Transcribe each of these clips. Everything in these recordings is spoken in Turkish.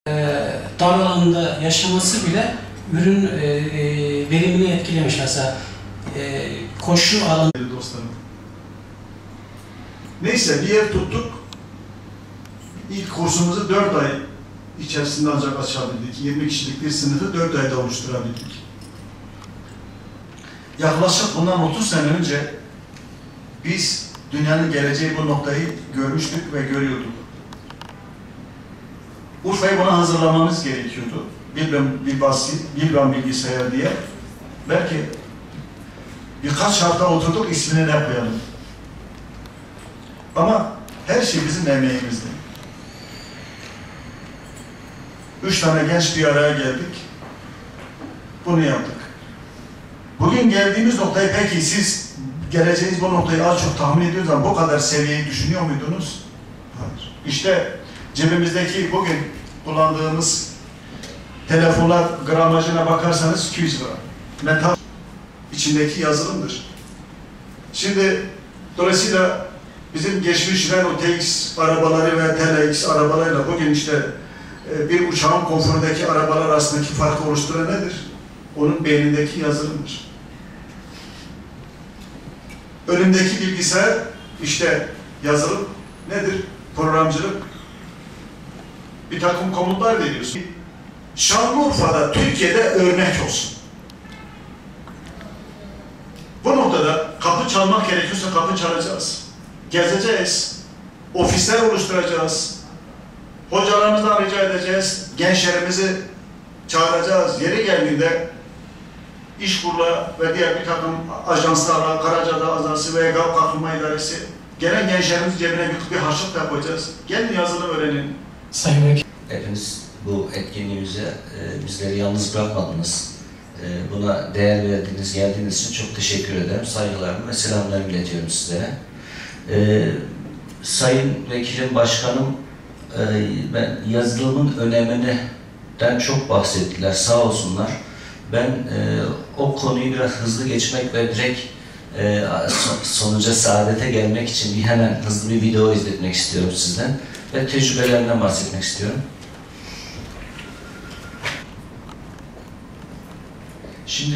dar alanında yaşaması bile ürün verimini etkilemiş. Mesela koşu alanı. Dostlarım. Neyse bir yer tuttuk. İlk kursumuzu 4 ay içerisinde ancak açabildik. 20 kişilik bir sınıfı 4 ayda oluşturabildik. Yaklaşık bundan 30 sene önce biz dünyanın geleceği bu noktayı görmüştük ve görüyorduk. Urfa'yı buna hazırlamamız gerekiyordu. Bilbam bilgisayar diye. Belki birkaç hafta oturduk, ismini ne koyalım. Ama her şey bizim emeğimizdi. 3 tane genç bir araya geldik. Bunu yaptık. Bugün geldiğimiz noktayı, peki siz geleceğiniz bu noktayı az çok tahmin ediyorsunuz ama bu kadar seviyeyi düşünüyor muydunuz? Hayır. İşte cebimizdeki bugün kullandığımız telefonlar gramajına bakarsanız 200 gram. Metal içindeki yazılımdır. Şimdi dolayısıyla bizim geçmiş Renault TX arabaları ve TLX arabalarıyla bugün işte bir uçağın konforundaki arabalar arasındaki farkı oluşturan nedir? Onun beynindeki yazılımdır. Önümdeki bilgisayar işte yazılım nedir? Programcılık. Bir takım komutlar veriyorsun. Şanlıurfa'da, Türkiye'de örnek olsun. Bu noktada kapı çalmak gerekiyorsa kapı çalacağız. Gezeceğiz. Ofisler oluşturacağız. Hocalarımızdan rica edeceğiz. Gençlerimizi çağıracağız. Yeri geldiğinde İşkur'la ve diğer bir takım ajanslarla, Karacadağ Ajansı ve GAV Kalkınma İdaresi gelen gençlerimiz cebine bir harçlık da koyacağız. Gelin yazılım öğrenin. Sayın Vekil. Hepiniz bu etkinliğimize bizleri yalnız bırakmadınız. Buna değer verdiğiniz, geldiğiniz için çok teşekkür ederim. Saygılarımı ve selamlarımı iletiyorum sizlere. Sayın Vekilim, Başkanım, ben yazılımın öneminden çok bahsettiler, sağ olsunlar. Ben o konuyu biraz hızlı geçmek ve direkt sonuca, saadete gelmek için hemen hızlı bir video izletmek istiyorum sizden ve tecrübelerimden bahsetmek istiyorum. Şimdi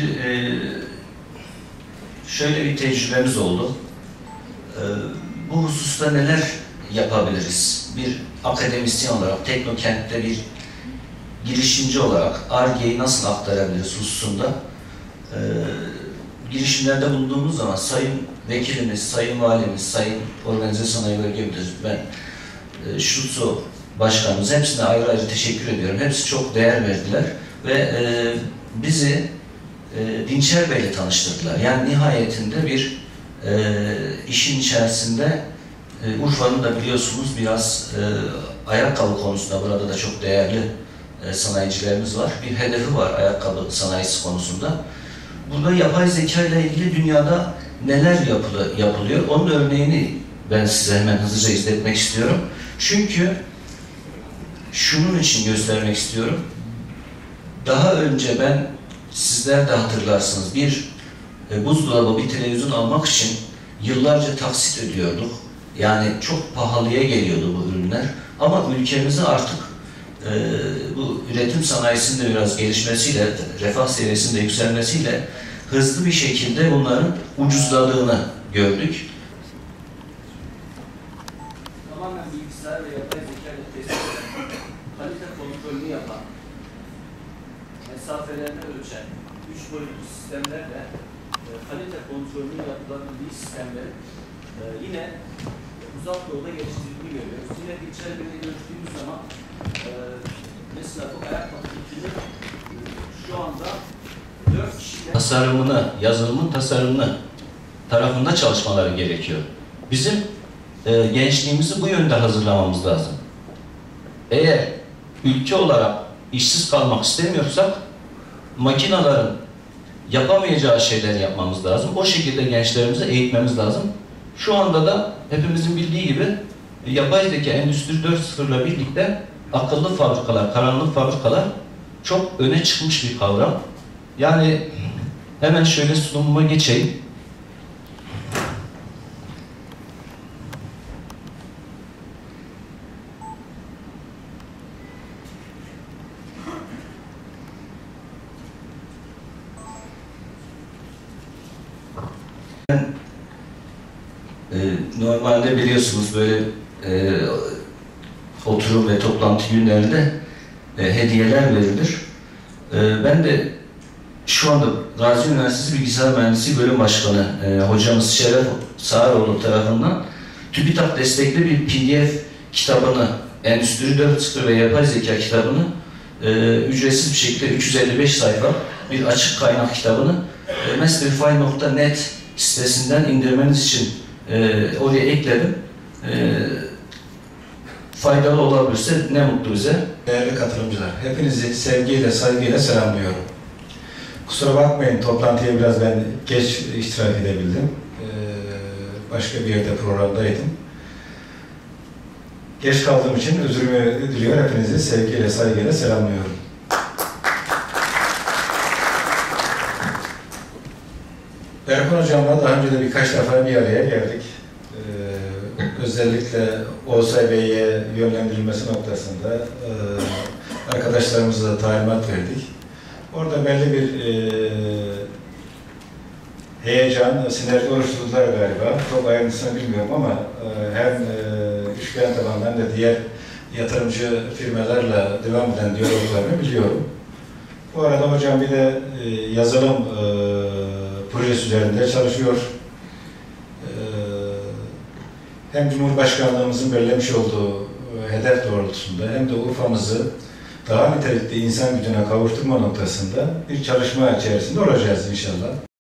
şöyle bir tecrübemiz oldu. Bu hususta neler yapabiliriz? Bir akademisyen olarak, Teknokent'te bir girişimci olarak Ar-Ge'yi nasıl aktarabiliriz hususunda girişimlerde bulunduğumuz zaman Sayın Vekilimiz, Sayın Valimiz, Sayın Organize Sanayi Bölge Müdürü, ben Şutsu Başkanımız, hepsine ayrı ayrı teşekkür ediyorum. Hepsi çok değer verdiler ve bizi Dinçer Bey'le tanıştırdılar. Yani nihayetinde bir işin içerisinde Urfa'nın da biliyorsunuz biraz ayakkabı konusunda burada da çok değerli sanayicilerimiz var. Bir hedefi var ayakkabı sanayisi konusunda. Burada yapay zeka ile ilgili dünyada neler yapılıyor? Onun örneğini ben size hemen hızlıca izletmek istiyorum. Çünkü şunun için göstermek istiyorum. Daha önce ben, sizler de hatırlarsınız, bir buzdolabı, bir televizyon almak için yıllarca taksit ödüyorduk. Yani çok pahalıya geliyordu bu ürünler. Ama ülkemize artık bu üretim sanayisinde biraz gelişmesiyle, refah seviyesinde yükselmesiyle hızlı bir şekilde bunların ucuzladığını gördük. Tamamen bilgisayar ve yapay zeka ile tespit eden, kalite kontrolünü yapan, mesafelerini ölçen, 3 boyutlu sistemlerle kalite kontrolünün yapılabildiği sistemlerin yine uzak doğuda geliştirildiğini görüyoruz. Yine içeriğinde görüştüğümüz zaman mesela bu ayakkabı fikrini şu anda 4 kişiyle Tasarımını, yazılımın tasarımını tarafında çalışmaları gerekiyor. Bizim gençliğimizi bu yönde hazırlamamız lazım. Eğer ülke olarak işsiz kalmak istemiyorsak makinelerin yapamayacağı şeyler yapmamız lazım. O şekilde gençlerimizi eğitmemiz lazım. Şu anda da hepimizin bildiği gibi yapay zeka Endüstri 4.0 ile birlikte akıllı fabrikalar, karanlık fabrikalar çok öne çıkmış bir kavram. Yani hemen şöyle sunumuma geçeyim. Normalde biliyorsunuz böyle oturum ve toplantı günlerinde hediyeler verilir. Ben de şu anda Gazi Üniversitesi Bilgisayar Mühendisliği Bölüm Başkanı hocamız Şeref Sağaroğlu tarafından TÜBİTAK destekli bir PDF kitabını, Endüstri 4.0 ve Yapay Zeka kitabını ücretsiz bir şekilde 355 sayfa bir açık kaynak kitabını mesbirfile.net sitesinden indirmeniz için oraya ekledim. Faydalı olabilirse ne mutlu bize. Değerli katılımcılar, hepinizi sevgiyle, saygıyla selamlıyorum. Kusura bakmayın, toplantıya biraz ben geç iştirak edebildim. Başka bir yerde programdaydım. Geç kaldığım için özürümü diliyor. Hepinizi sevgiyle, saygıyla selamlıyorum. Erkan Hocam'la daha önce de birkaç defa bir araya geldik. Özellikle OSB'ye yönlendirilmesi noktasında arkadaşlarımıza talimat verdik. Orada belli bir heyecan, sinerji oluşturdular galiba. Çok ayrıntısını bilmiyorum ama hem üçgen tabanlı hem de diğer yatırımcı firmalarla devam eden diyaloglarını biliyorum. Bu arada hocam bir de yazılım projesi üzerinde çalışıyor. Hem Cumhurbaşkanlığımızın belirlemiş olduğu hedef doğrultusunda hem de Urfa'mızı daha nitelikli insan gücüne kavuşturma noktasında bir çalışma içerisinde olacağız inşallah.